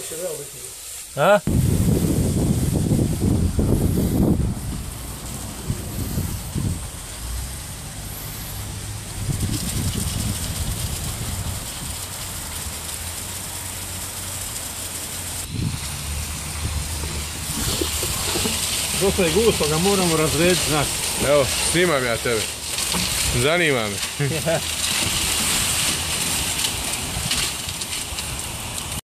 će veo biti. A? Dosta je gusto, ga moramo razrediti, znaš. Evo, snimam ja tebe. Zanima me.